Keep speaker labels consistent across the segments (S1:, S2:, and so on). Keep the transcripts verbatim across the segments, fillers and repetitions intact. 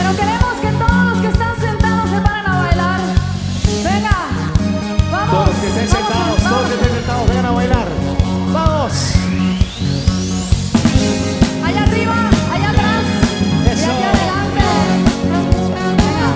S1: Pero queremos que todos los que están sentados se paren a bailar. Venga, vamos.
S2: Todos los que estén
S1: vamos,
S2: sentados,
S1: vamos.
S2: todos los que estén sentados, vengan a bailar. ¡Vamos!
S1: Allá arriba, allá atrás.
S2: Eso.
S1: Y aquí adelante. Venga.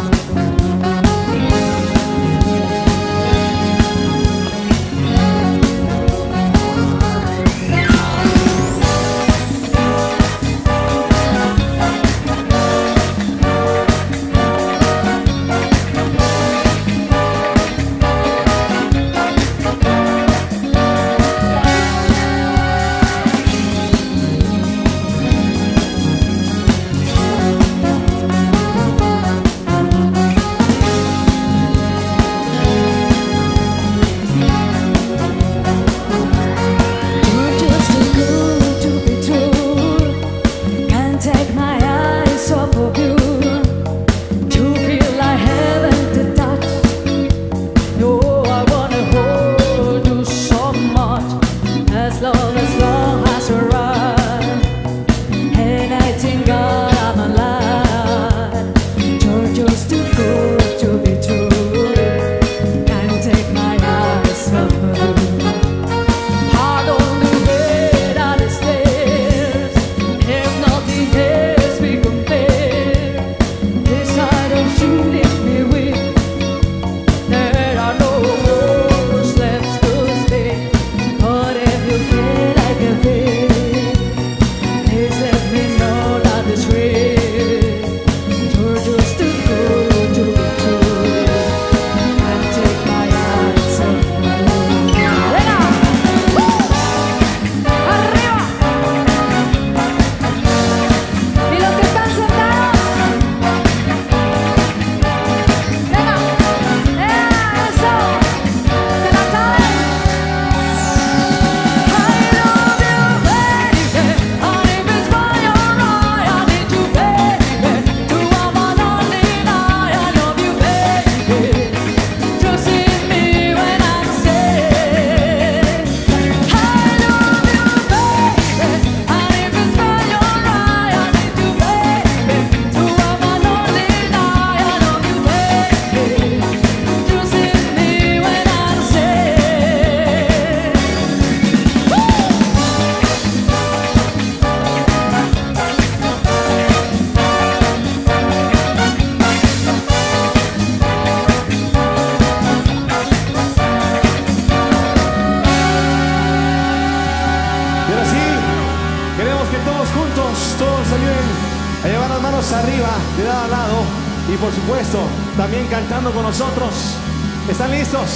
S2: A llevar las manos arriba, de lado a lado. Y por supuesto, también cantando con nosotros. ¿Están listos?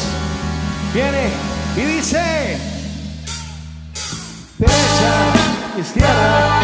S2: Viene y dice: derecha, izquierda.